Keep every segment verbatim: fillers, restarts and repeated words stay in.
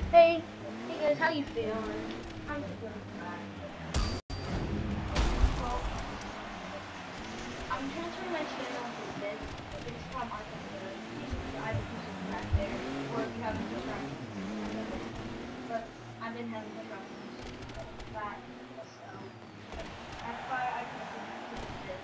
Hey, hey guys, how you feeling? I'm feeling fine. Well, I'm transferring my channel to this. It's from our computer. I have to subscribe there, or if you haven't subscribed, but I've been having some problems with that, so that's why I can this.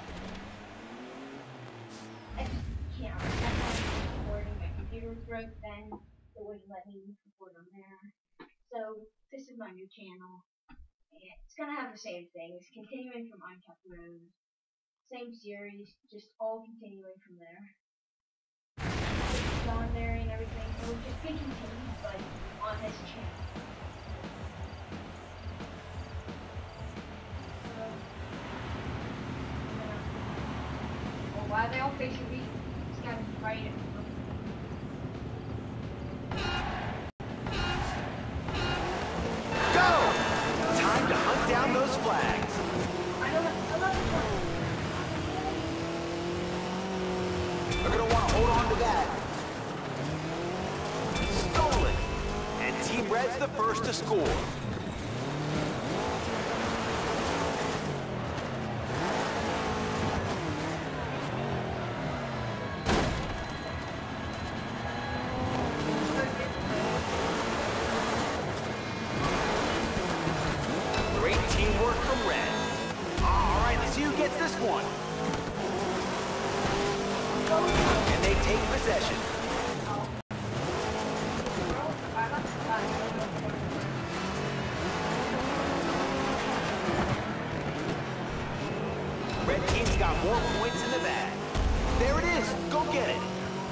I just can't. That's why I'm recording. My computer was broke, then it wouldn't let me record on there. So this is my new channel. It's gonna have the same things, continuing from Unkept Road. Same series, just all continuing from there. It's on there and everything. It will just be continued, but on this channel. So, yeah. Well, why are they all facing me? This guy's right at me. Down those flags. I don't know. I love this one. They're gonna want to hold on to that. Stolen. And Team Red's the first to score. Teamwork from Red. All right, let's see who gets this one. And they take possession. Red team's got more points in the bag. There it is. Go get it.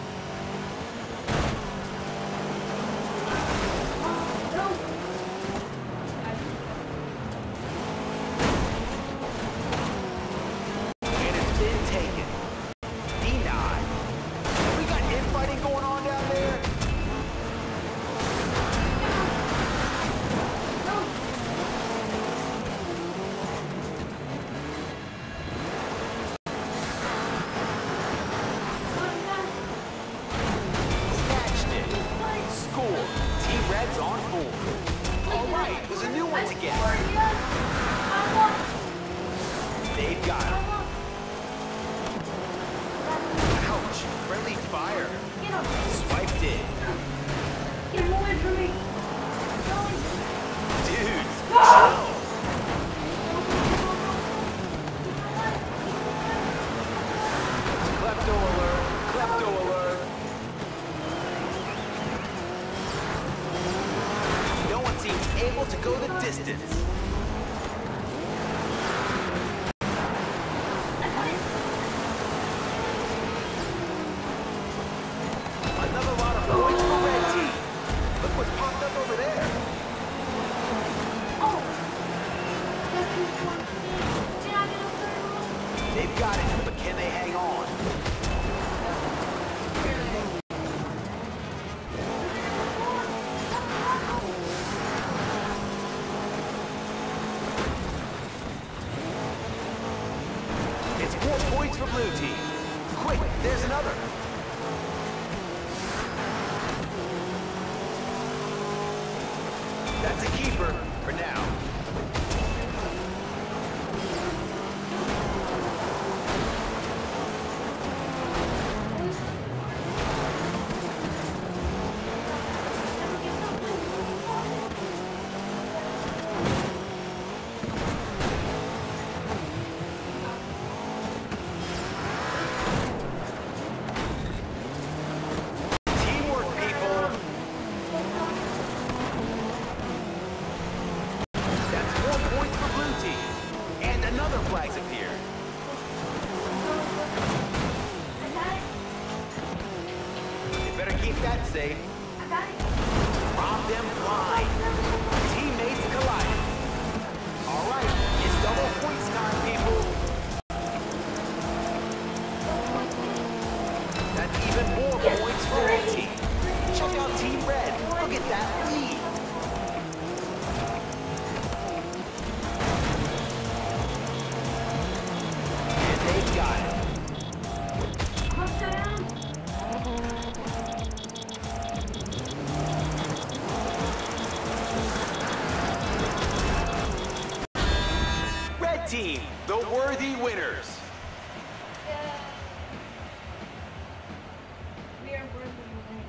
Red's on board. All right, there's a new one to get. They've got him. Ouch, friendly fire. Swiped it. Get him away from me. Dude, chill. Klepto alert, klepto alert. Seems able to go the distance. Another lot of points for Red Team. Look what's popped up over there. Oh. They've got it, but can they hang on? Four points for blue team. Quick, there's another. That's a keeper for now. Flags appear. You better keep that safe. Rob them blind. Teammates collide. All right, it's double points time, people. That's even more points for Red Team. Check out Team Red. Look at that lead. Got it. worthy winners. Yeah. We are worthy winners.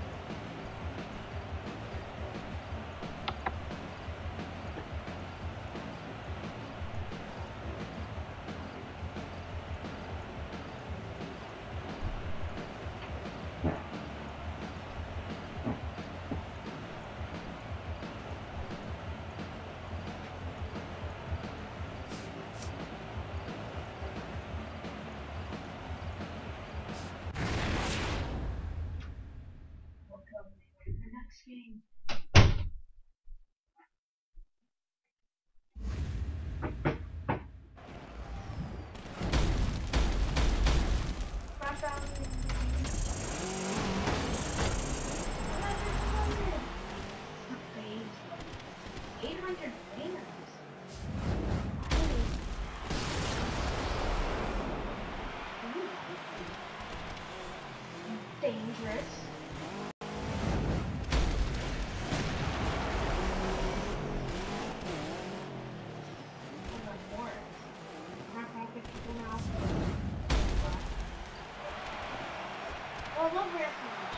Next game. five thousand. eight hundred fans. Dangerous. Oh, I love refuge.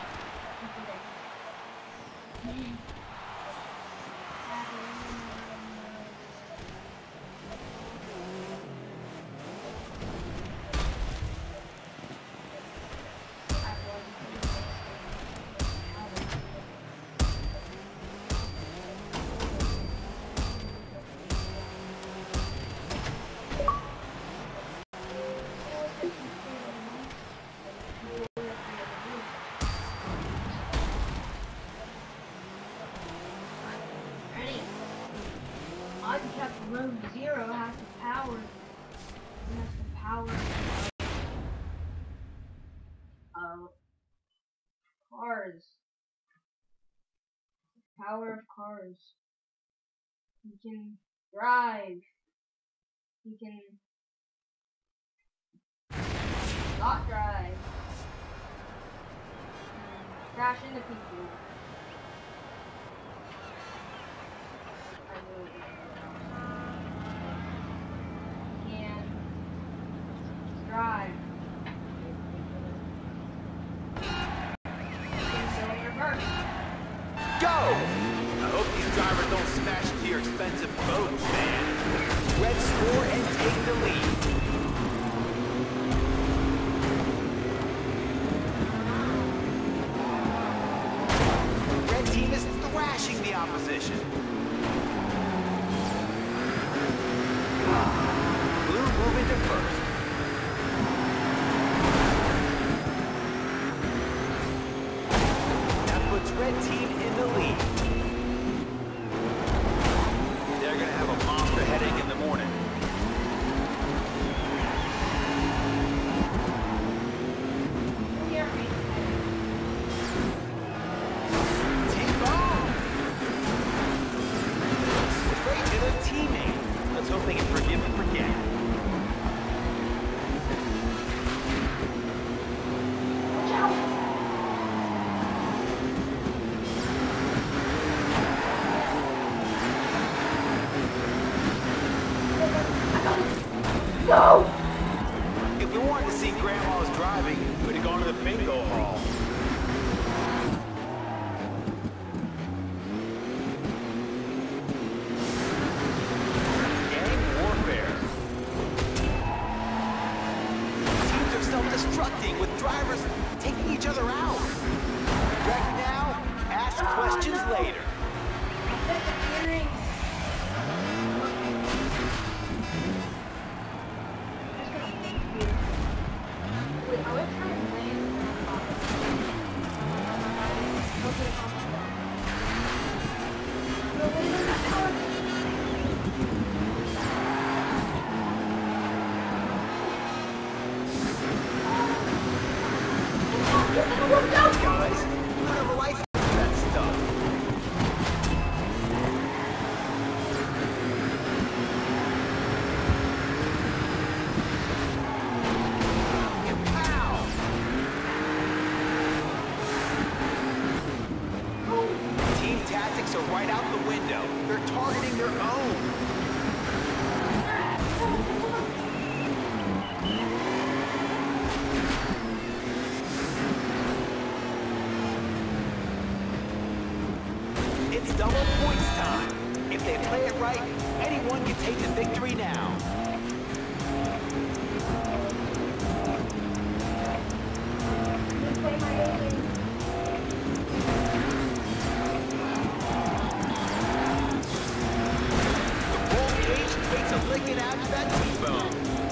Unkept room zero has the power. It has the power of cars. Power of cars. He can drive. He can not drive. Crash into people. I really can drive. Go! I hope these drivers don't smash into your expensive boats, man. Red score and take the lead. Red team is thrashing the opposition. Blue move into first. Red team in the lead. They're gonna have a monster headache in the morning. T-bone! Straight to the teammate. Let's hope they can forgive and forget. Watch out! No! If we wanted to see Grandma's driving, we would have gone to the bingo hall. Gang warfare. Teams are self-destructing with drivers taking each other out. Wreck now, ask questions later. Guys, you don't have a license for that stuff. Kapow! Team tactics are right out the window. They're targeting their own. double points time. If they play it right, anyone can take the victory now. Play my alien. The roll cage takes a licking after that T-bone.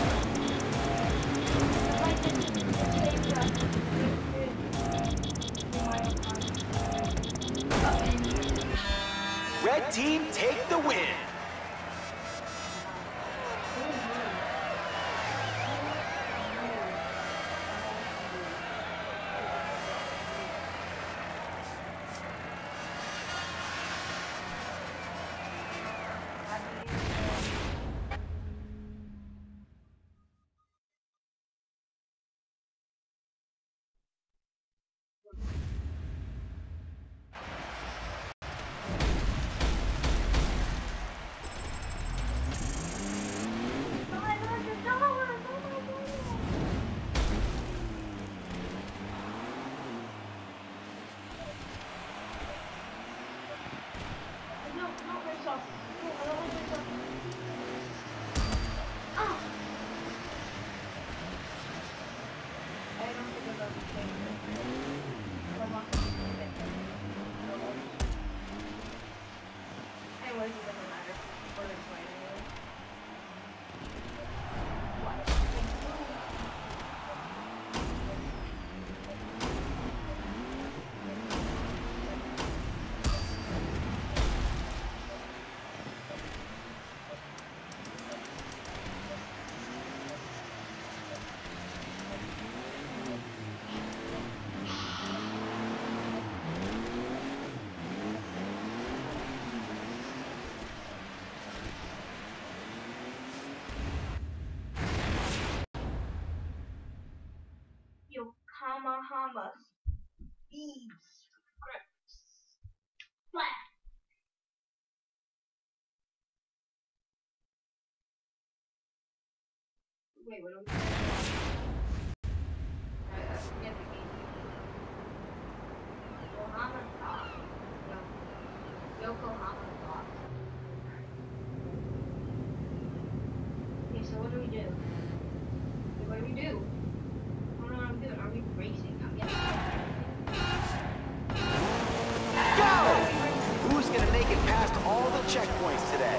Red team take the win. Anyways, it doesn't matter. We're gonna play anyway. Yokohama Beads Scripts. Flat. Wait, what are we doing? I, I forget the game. Yokohama Thought. No. Yokohama Thought. Okay, so what do we do? Okay, what do we do? I don't know what I'm doing. Are we racing? I'm getting Go! Who's gonna make it past all the checkpoints today?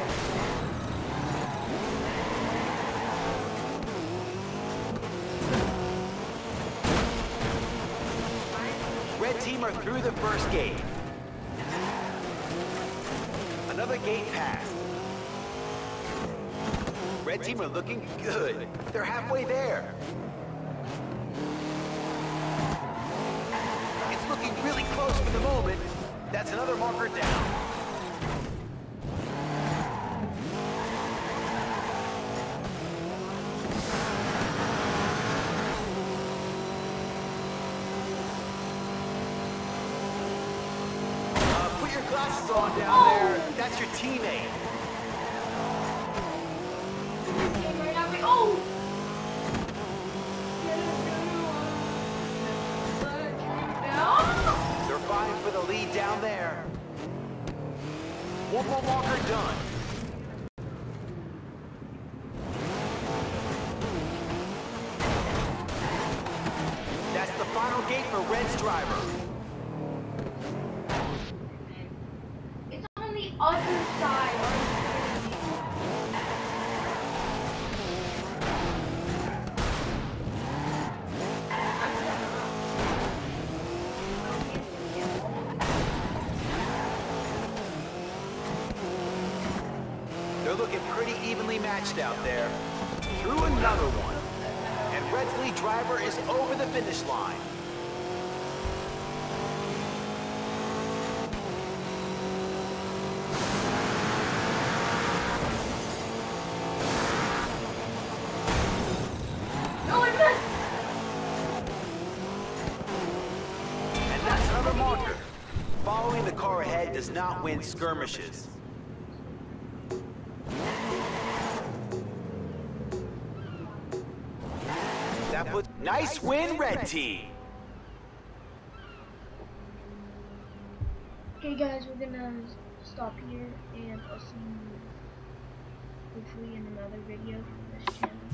Red team are through the first gate. Another gate passed. Red team are looking good. They're halfway there. It's looking really close for the moment. That's another marker down. Uh, put your glasses on down there. That's your teammate. Oh! They're fighting for the lead down there. One more marker done. That's the final gate for Red's driver. It's on the other side. They're looking pretty evenly matched out there. Through another one. And Red's lead driver is over the finish line. No, I missed! And that's another marker. Following the car ahead does not win skirmishes. That puts nice win, Red team. Okay guys, we're gonna stop here, and I'll see you hopefully in another video from this channel.